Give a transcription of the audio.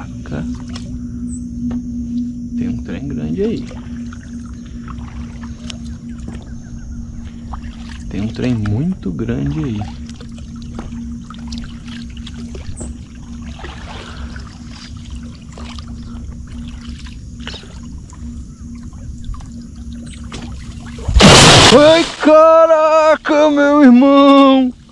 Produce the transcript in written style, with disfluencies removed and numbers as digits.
BACA. Tem um trem grande aí. Tem um trem muito grande aí. Ai, caraca, meu irmão!